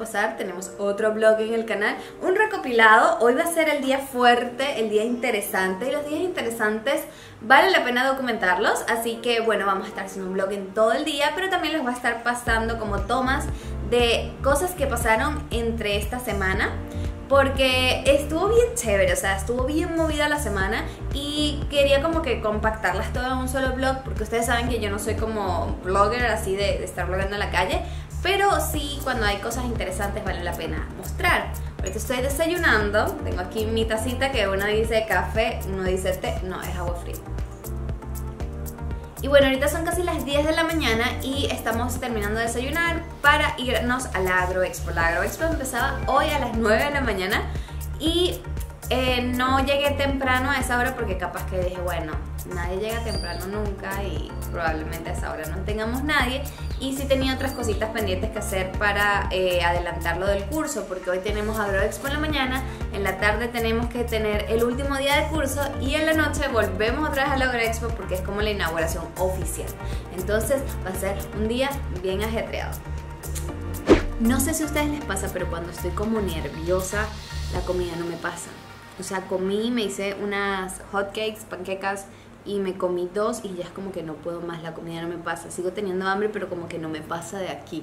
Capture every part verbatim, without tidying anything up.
pasar, tenemos otro vlog en el canal, un recopilado. Hoy va a ser el día fuerte, el día interesante, y los días interesantes vale la pena documentarlos, así que bueno, vamos a estar haciendo un vlog en todo el día, pero también les va a estar pasando como tomas de cosas que pasaron entre esta semana, porque estuvo bien chévere, o sea, estuvo bien movida la semana y quería como que compactarlas todas en un solo vlog, porque ustedes saben que yo no soy como blogger así de, de estar blogueando en la calle, pero sí, cuando hay cosas interesantes vale la pena mostrar. Ahorita estoy desayunando, tengo aquí mi tacita que uno dice café, uno dice té, no, es agua fría. Y bueno, ahorita son casi las diez de la mañana y estamos terminando de desayunar para irnos a la Agroexpo. La Agroexpo empezaba hoy a las nueve de la mañana y eh, no llegué temprano a esa hora porque capaz que dije, bueno, nadie llega temprano nunca y probablemente a esa hora no tengamos nadie. Y sí tenía otras cositas pendientes que hacer para eh, adelantar lo del curso, porque hoy tenemos Agroexpo en la mañana, en la tarde tenemos que tener el último día de curso y en la noche volvemos otra vez a la Agroexpo porque es como la inauguración oficial. Entonces va a ser un día bien ajetreado. No sé si a ustedes les pasa, pero cuando estoy como nerviosa, la comida no me pasa. O sea, comí, me hice unas hotcakes, panquecas, y me comí dos y ya es como que no puedo más, la comida no me pasa. Sigo teniendo hambre, pero como que no me pasa de aquí.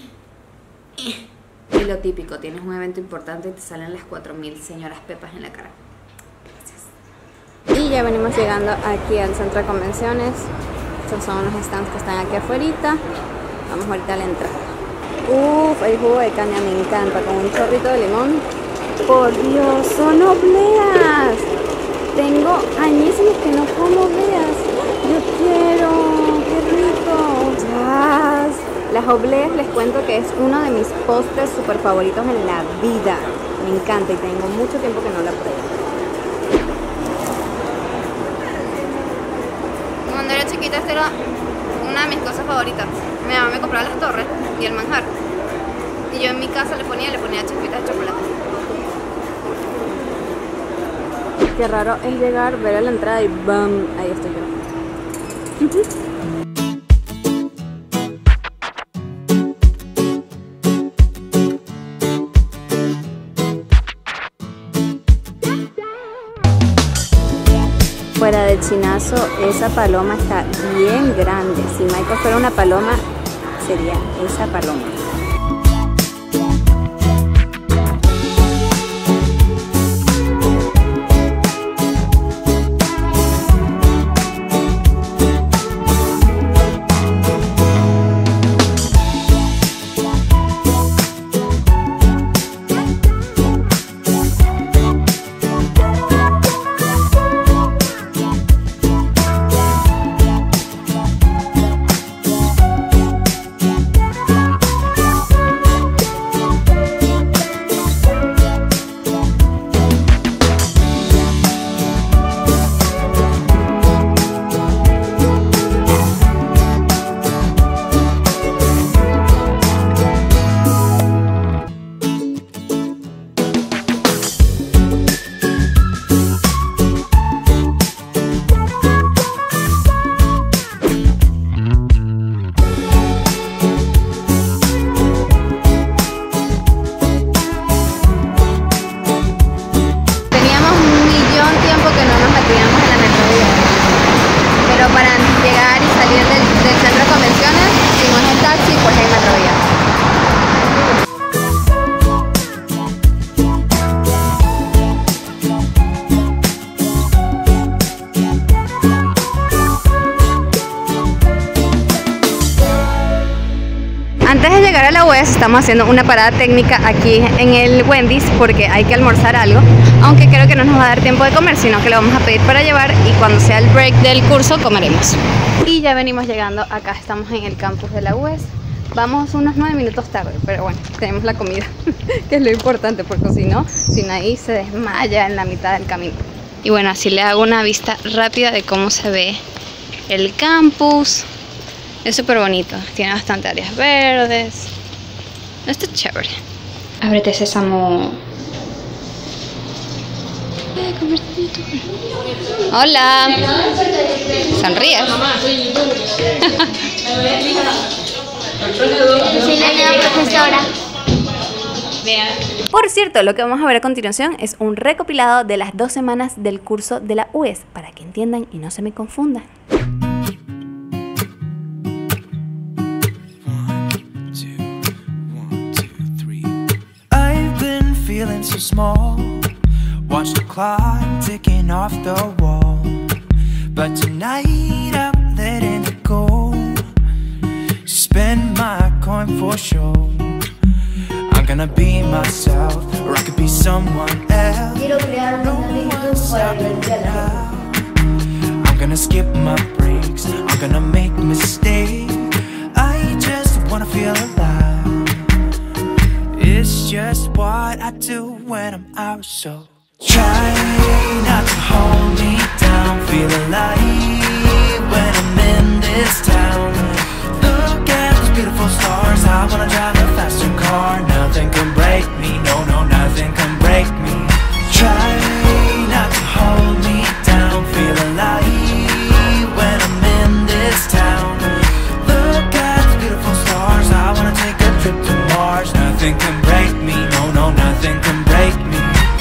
Y lo típico, tienes un evento importante y te salen las cuatro mil señoras pepas en la cara. Gracias. Y ya venimos llegando aquí al centro de convenciones. Estos son unos stands que están aquí afuera. Vamos ahorita a la entrada. Uff, el jugo de caña me encanta, con un chorrito de limón. Por Dios, son obleas. Tengo añísimos que no como obleas. Yo quiero, qué rico. Yes. Las obleas les cuento que es uno de mis postres super favoritos en la vida. Me encanta y tengo mucho tiempo que no la pruebo. Cuando era chiquita esta era una de mis cosas favoritas. Mi mamá me compraba las torres y el manjar. Y yo en mi casa le ponía, le ponía chispitas de chocolate. Qué raro es llegar, ver a la entrada y ¡bam! Ahí estoy yo. Fuera de chinazo, esa paloma está bien grande. Si Michael fuera una paloma, sería esa paloma. Antes de llegar a la U E S estamos haciendo una parada técnica aquí en el Wendy's porque hay que almorzar algo, aunque creo que no nos va a dar tiempo de comer, sino que lo vamos a pedir para llevar y cuando sea el break del curso comeremos. Y ya venimos llegando, acá estamos en el campus de la U E S. Vamos unos nueve minutos tarde, pero bueno, tenemos la comida, que es lo importante, porque si no, Sinaí se desmaya en la mitad del camino. Y bueno, así le hago una vista rápida de cómo se ve el campus. Es súper bonito, tiene bastante áreas verdes. Está chévere. Ábrete, sésamo. Hola. Sonríes. Soy la nueva profesora. Vean. Por cierto, lo que vamos a ver a continuación es un recopilado de las dos semanas del curso de la U E S, para que entiendan y no se me confundan. Feeling so small, watch the clock ticking off the wall. But tonight I'm letting it go. Spend my coin for sure. I'm gonna be myself, or I could be someone else. No one's stopping me now. I'm gonna skip my breaks, I'm gonna make mistakes. I just wanna feel alive. It's just what I do when I'm out, so try not to hold me down. Feel alive when I'm in this town. Look at those beautiful stars. I wanna drive a faster car. Nothing can break me, no, no, nothing can break me. Try not to hold me down. Feel alive when I'm in this town. Look at those beautiful stars. I wanna take a trip to Mars. Nothing can break me, no, no, nothing can break me.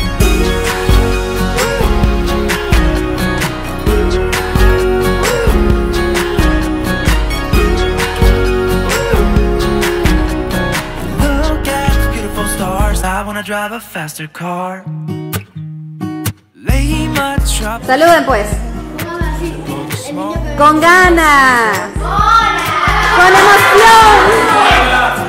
Look at the beautiful stars. I wanna drive a faster car. Lay my troubles. Saluden pues. Con ganas. Con emoción.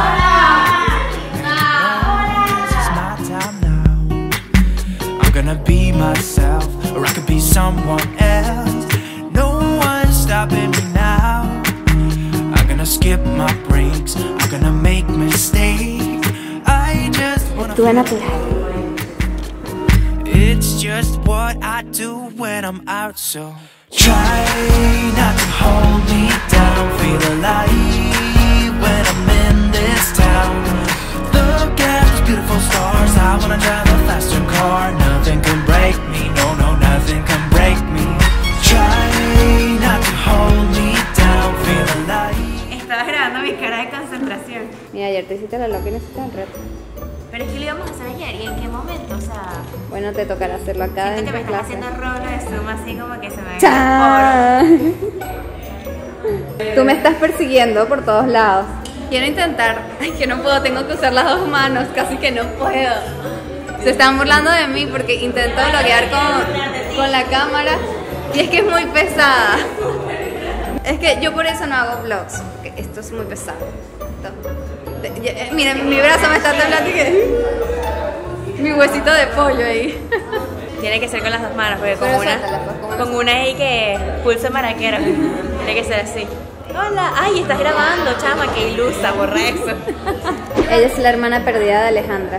Gonna be myself, or I could be someone else. No one's stopping me now. I'm gonna skip my breaks, I'm gonna make mistakes. I just wanna feel alive. It's just what I do when I'm out, so try not to hold me down. Feel alive when I'm in this town. Look at those beautiful stars. I wanna drive a faster car. Nothing can break me, no, no, nothing can break me. Try not to hold me down. Feel alive. Estaba grabando mi cara de concentración. Mira, ayer te hiciste la loca y necesitas el reto. Pero es que lo íbamos a hacer ayer, ¿y en qué momento? O sea, Bueno, te tocará hacerlo acá siento dentro que me de están clase. haciendo rolo de zoom así como que se me ve ¡Chao! Tú me estás persiguiendo por todos lados. Quiero intentar. Ay, que no puedo, tengo que usar las dos manos, casi que no puedo. Se están burlando de mí porque intento bloguear con, con la cámara y es que es muy pesada. Es que yo por eso no hago vlogs, porque esto es muy pesado. Esto- ya- eh, Miren, mi brazo me está temblando y que... Mi huesito de pollo ahí. Tiene que ser con las dos manos, porque con Pero una, suéltala, pues, con una con una ahí que pulso maraquero. Tiene que ser así. Hola, ay, estás grabando, chama, qué ilusa, borra eso. Ella es la hermana perdida de Alejandra.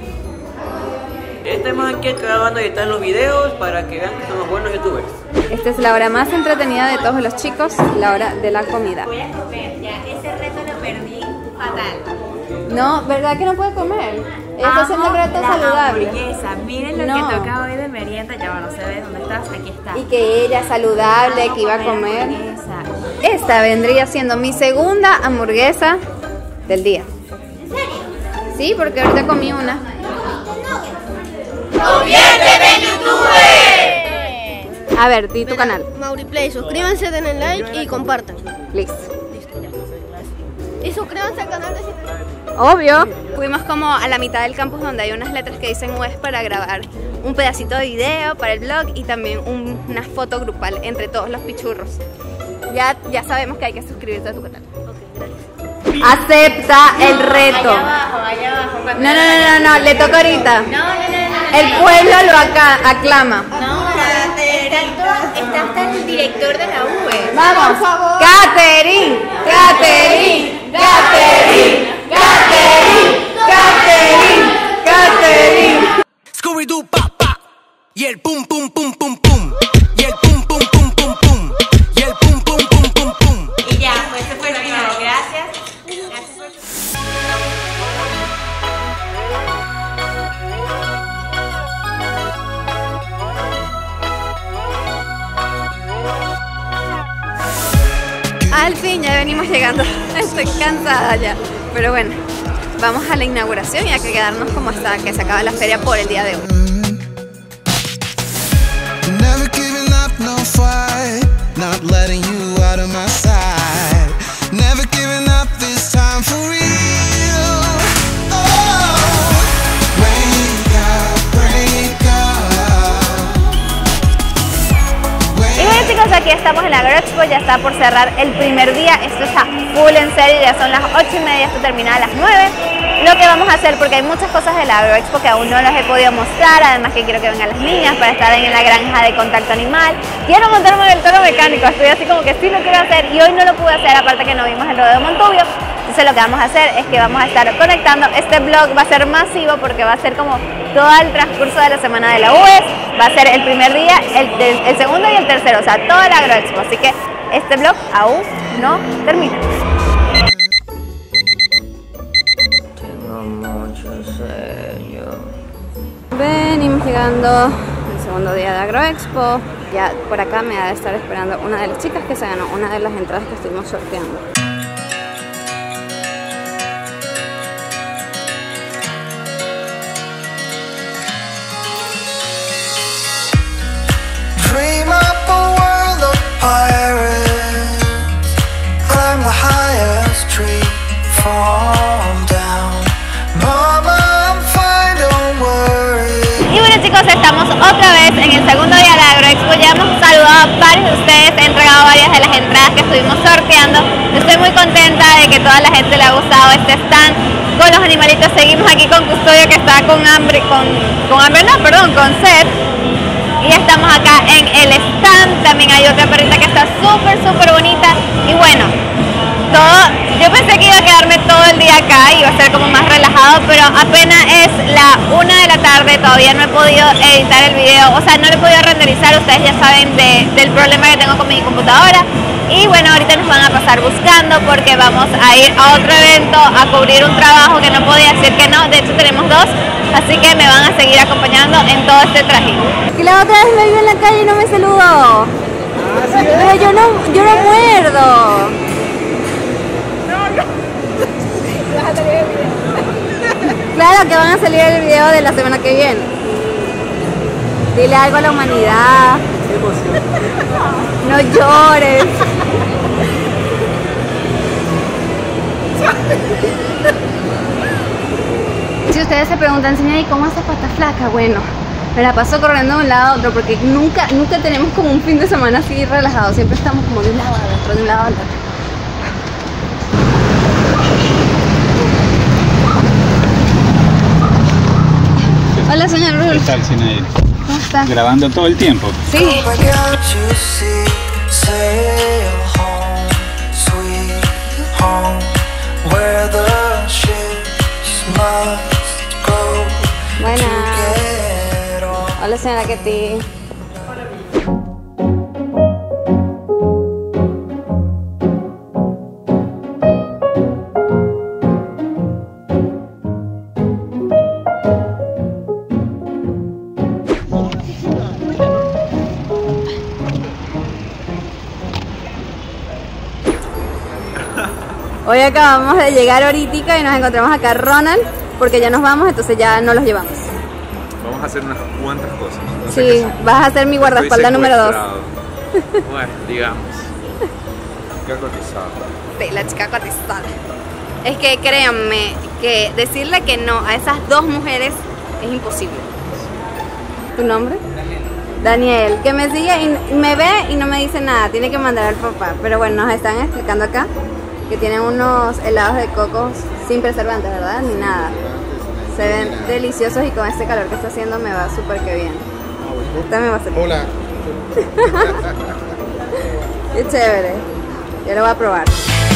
Estamos aquí grabando y editar los videos para que vean que somos buenos youtubers. Esta es la hora más entretenida de todos los chicos, la hora de la comida. Voy a comer, ya, ese reto lo perdí fatal. No, ¿verdad que no puede comer? Ella está haciendo el reto la saludable. hamburguesa, miren lo No. que toca hoy de merienda, ya no se ve dónde estás, aquí está. Y que ella saludable, Vamos que iba a comer comer. hamburguesa. Esta vendría siendo mi segunda hamburguesa del día. ¿En serio? Sí, porque ahorita comí una. A ver, di tu canal. Mauriplay, suscríbanse, denle like y compartan. Listo. Y suscríbanse al canal de Obvio. Fuimos como a la mitad del campus donde hay unas letras que dicen U E S para grabar un pedacito de video para el blog y también un- una foto grupal entre todos los pichurros. Ya, ya sabemos que hay que suscribirse a tu canal. Acepta el reto. Allá abajo, allá abajo. No, no, no, no, no, le toca ahorita. No, no, no, no. El pueblo lo acá, aclama. No, está, todo- está hasta el director de la U E. Vamos. Catherine, Catherine, Catherine, Catherine, Catherine, Catherine. Scooby-Doo, pa, pa. Y el pum, pum, pum, pum, pum. Y el pum, pum, pum, pum, pum. Y el pum, pum, pum, pum, pum. Y ya, pues ese fue el video. Gracias. Gracias por... Al fin ya venimos llegando. Estoy cansada ya. Pero bueno, vamos a la inauguración y hay que quedarnos como hasta que se acabe la feria por el día de hoy. Never giving up, no fight. Not letting you out of my sight. Never giving up this time for real. Oh, wake up, break up. Y bueno chicos, aquí estamos en la Agroexpo, ya está por cerrar el primer día. Esto está full en serio, ya son las ocho y media, esto termina a las nueve. Lo que vamos a hacer, porque hay muchas cosas de la Agroexpo que aún no las he podido mostrar, además que quiero que vengan las niñas para estar en la granja de contacto animal. Quiero montarme en el toro mecánico, estoy así como que sí lo quiero hacer y hoy no lo pude hacer, aparte que no vimos el rodeo Montubio. Entonces lo que vamos a hacer es que vamos a estar conectando, este vlog va a ser masivo porque va a ser como todo el transcurso de la semana de la U E S, va a ser el primer día, el, el, el segundo y el tercero, o sea, toda la Agroexpo, así que este vlog aún no termina. Venimos llegando al segundo día de Agroexpo. Ya por acá me ha de estar esperando una de las chicas que se ganó una de las entradas que estuvimos sorteando. Dream up a world of pirates. Climb the highest tree. Fall down. Mama, I'm fine, don't worry. Y bueno chicos, estamos otra vez en el segundo día de la Agroexpo. Ya hemos saludado a varios de ustedes, he entregado varias de las entradas que estuvimos sorteando. Estoy muy contenta de que toda la gente le ha gustado este stand con los animalitos. Seguimos aquí con Custodio que está con hambre, con, con hambre no, perdón, con sed. Y estamos acá en el stand, también hay otra perrita que está súper súper bonita. Y bueno, todo, yo pensé que iba a quedarme todo el día acá, iba a ser como más relajado, pero apenas es la una de la tarde, todavía no he podido editar el video, o sea, no lo he podido renderizar, ustedes ya saben de, del problema que tengo con mi computadora. Y bueno, ahorita nos van a pasar buscando porque vamos a ir a otro evento, a cubrir un trabajo que no podía decir que no, de hecho tenemos dos, así que me van a seguir acompañando en todo este trajín. Que la otra vez me vio en la calle y no me saludó. Pero yo no, yo no muerdo. Claro que van a salir el video de la semana que viene. Dile algo a la humanidad. No llores. Si ustedes se preguntan, señora, ¿y cómo hace para estar flaca? Bueno, me la paso corriendo de un lado a otro porque nunca, nunca tenemos como un fin de semana así relajado. Siempre estamos como de un lado al otro, de un lado al otro. Hola, señor Rul. ¿Qué tal, Sinael? ¿Cómo está? Grabando todo el tiempo. Sí. Buena. Hola, señora Ketty. Hoy acabamos de llegar ahorita y nos encontramos acá a Ronald porque ya nos vamos, entonces ya no los llevamos. Vamos a hacer unas cuantas cosas. No sé Sí, qué son. vas a ser mi guardaespaldas Estoy número dos. secuestrado. Bueno, digamos. Qué cotizado. Sí, la chica cotizada. Es que créanme que decirle que no a esas dos mujeres es imposible. ¿Tu nombre? Daniel, que me sigue y me ve y no me dice nada, tiene que mandar al papá. Pero bueno, nos están explicando acá que tienen unos helados de coco sin preservantes, ¿verdad? Ni nada. Se ven deliciosos y con este calor que está haciendo me va súper que bien. Esta me va a hacer. Hola. Qué chévere. Yo lo voy a probar.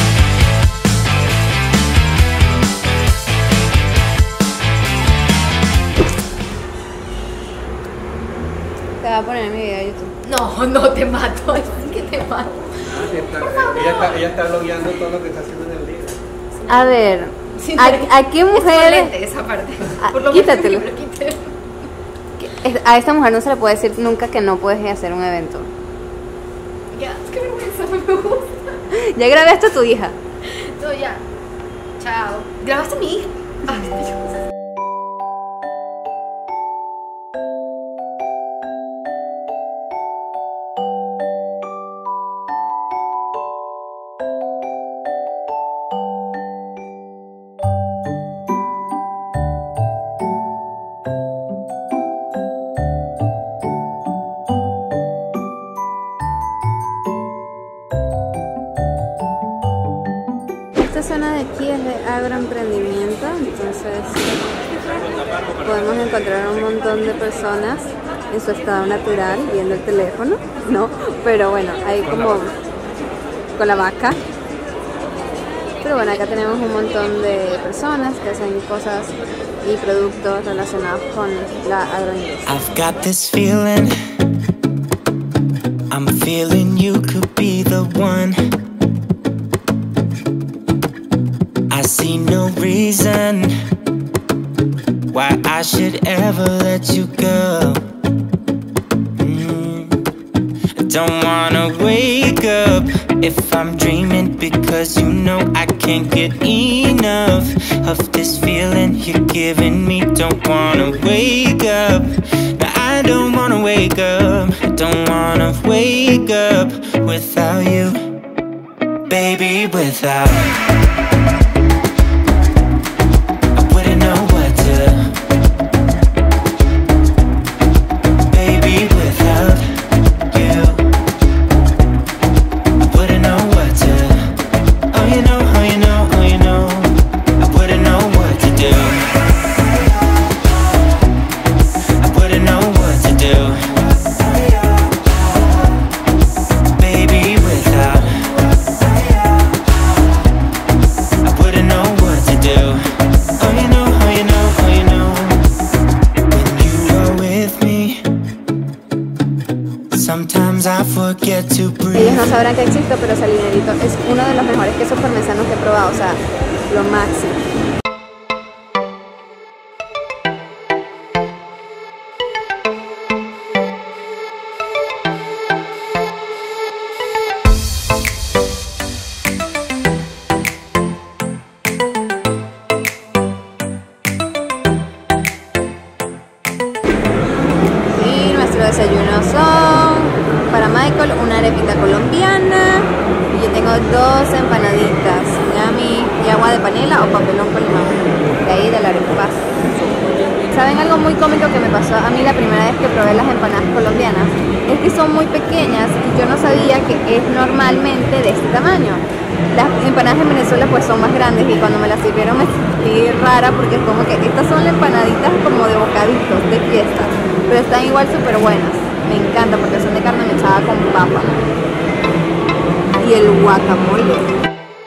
Te va a poner en mi video de YouTube. No, no te mato, es que te mato. Ella está, ella está logueando todo lo que está haciendo en el día. A ver, Sin ¿a, lente. a qué Es mujeres? solente esa parte. Ah, Por lo quítatelo. menos, quítelo. Es- A esta mujer no se le puede decir nunca que no puedes hacer un evento. Ya, es que vergüenza, no me gusta. Ya grabé esto a tu hija. No, ya. Chao. ¿Grabaste a mi hija? Esta zona de aquí es de agroemprendimiento, entonces podemos encontrar un montón de personas en su estado natural viendo el teléfono, ¿no? Pero bueno, hay como con la vaca. Pero bueno, acá tenemos un montón de personas que hacen cosas y productos relacionados con la agroindustria. I've got this feeling, I'm feeling you could be the one. I see no reason why I should ever let you go. mm. I don't wanna wake up if I'm dreaming, because you know I can't get enough of this feeling you're giving me. Don't wanna wake up, no, I don't wanna wake up. I don't wanna wake up without you, baby, without Ellos no sabrán que existo, pero Salinerito es uno de los mejores quesos parmesanos que he probado, o sea, lo máximo. Y nuestro desayuno son para Michael una arepita colombiana y yo tengo dos empanaditas, yummy, y agua de panela o papelón con limón, de ahí de la arepa. ¿Saben algo muy cómico que me pasó a mí la primera vez que probé las empanadas colombianas? Es que son muy pequeñas y yo no sabía que es normalmente de este tamaño. Las empanadas en Venezuela pues son más grandes y cuando me las sirvieron me sentí rara porque es como que estas son las empanaditas como de bocaditos, de fiesta, pero están igual súper buenas. Me encanta porque son de carne mechada con papa. Y el guacamole.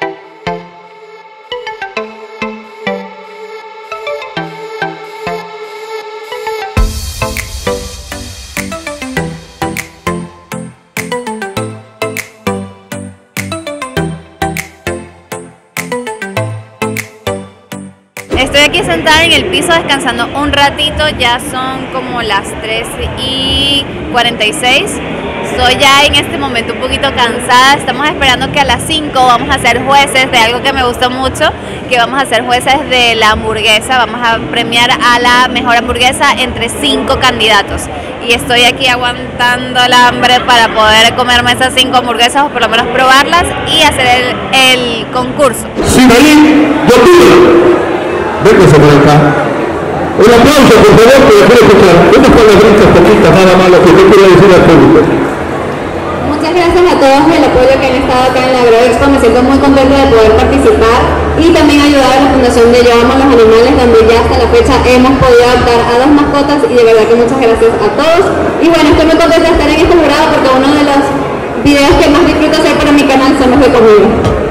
Estoy aquí sentada en el piso descansando un ratito, ya son como las tres y cuarenta y seis. Estoy ya en este momento un poquito cansada, estamos esperando que a las cinco vamos a ser jueces de algo que me gusta mucho, que vamos a ser jueces de la hamburguesa, vamos a premiar a la mejor hamburguesa entre cinco candidatos. Y estoy aquí aguantando el hambre para poder comerme esas cinco hamburguesas o por lo menos probarlas y hacer el, el concurso. Simarín Botín. Véngase por acá. Un aplauso, por favor, que después escuchar. ¿Dónde están las brincas poquitas nada más lo que usted quiere decir al público? Muchas gracias a todos por el apoyo que han estado acá en la AgroExpo. Me siento muy contenta de poder participar y también ayudar a la Fundación de Yo Amo a los Animales, donde ya hasta la fecha hemos podido adoptar a dos mascotas y de verdad que muchas gracias a todos. Y bueno, estoy muy contenta de estar en este jurado porque uno de los videos que más disfruto hacer para mi canal son los de comida.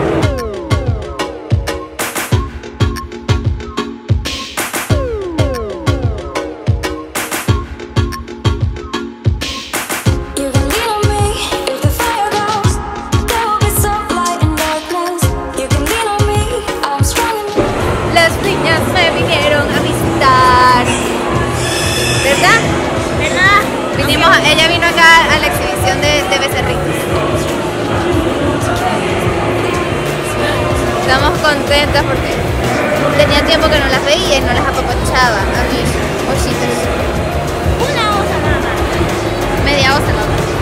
Las niñas me vinieron a visitar, ¿verdad? ¿Verdad? Vinimos, ella vino acá a la exhibición de, de becerritos. Estamos contentas porque Tenía tiempo que no las veía y no las apapachaba a mis ositos. Una osa nada más. Media osa nada más.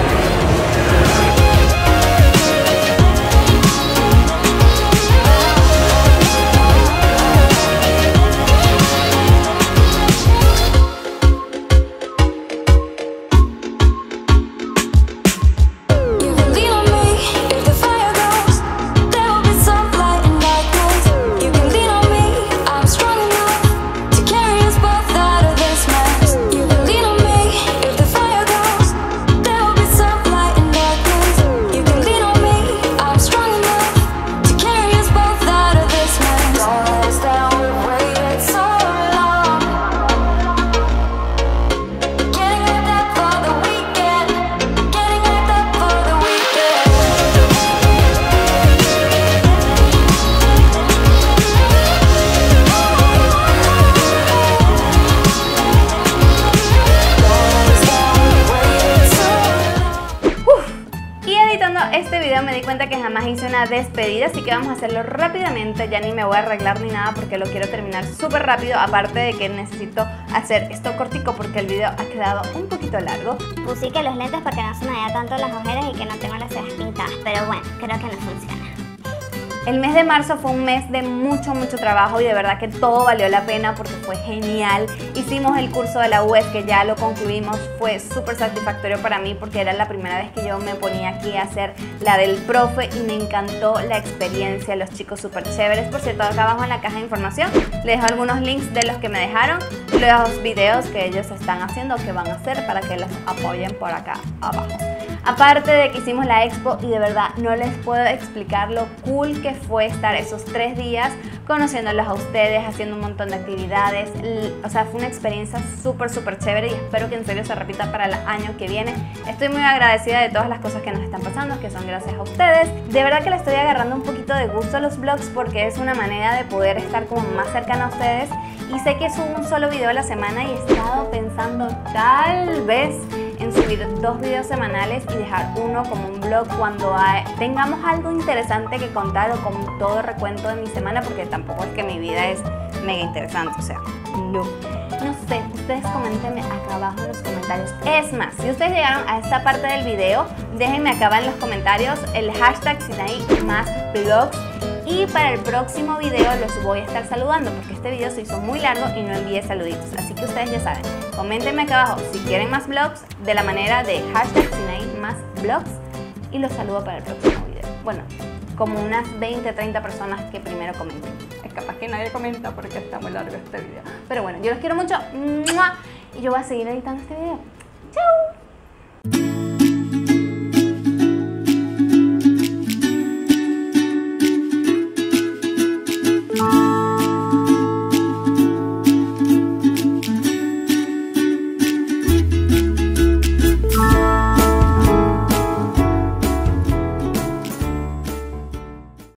Este video me di cuenta que jamás hice una despedida, así que vamos a hacerlo rápidamente. Ya ni me voy a arreglar ni nada porque lo quiero terminar súper rápido. Aparte de que necesito hacer esto cortico porque el video ha quedado un poquito largo. Puse que los lentes para que no se me vea tanto las ojeras y que no tengo las cejas pintadas, pero bueno, creo que no funciona. El mes de marzo fue un mes de mucho, mucho trabajo y de verdad que todo valió la pena porque fue genial. Hicimos el curso de la U E S, que ya lo concluimos, fue súper satisfactorio para mí porque era la primera vez que yo me ponía aquí a hacer la del profe y me encantó la experiencia, los chicos súper chéveres. Por cierto, acá abajo en la caja de información les dejo algunos links de los que me dejaron, los videos que ellos están haciendo, que van a hacer para que los apoyen por acá abajo. Aparte de que hicimos la expo y de verdad no les puedo explicar lo cool que fue estar esos tres días conociéndolos a ustedes, haciendo un montón de actividades. O sea, fue una experiencia súper súper chévere y espero que en serio se repita para el año que viene. Estoy muy agradecida de todas las cosas que nos están pasando, que son gracias a ustedes. De verdad que le estoy agarrando un poquito de gusto a los vlogs porque es una manera de poder estar como más cercana a ustedes. Y sé que subo un solo video a la semana y he estado pensando tal vez en subir dos videos semanales y dejar uno como un vlog cuando hay, tengamos algo interesante que contar o con todo recuento de mi semana, porque tampoco es que mi vida es mega interesante, o sea, no. No sé, ustedes coméntenme acá abajo en los comentarios. Es más, si ustedes llegaron a esta parte del video, déjenme acá en los comentarios el hashtag Sinaí más vlogs. Y para el próximo video los voy a estar saludando porque este video se hizo muy largo y no envié saluditos. Así que ustedes ya saben, coméntenme acá abajo si quieren más vlogs de la manera de hashtag Sinaí más vlogs y los saludo para el próximo video. Bueno, como unas veinte, treinta personas que primero comenten. Es capaz que nadie comenta porque está muy largo este video. Pero bueno, yo los quiero mucho y yo voy a seguir editando este video. ¡Chao!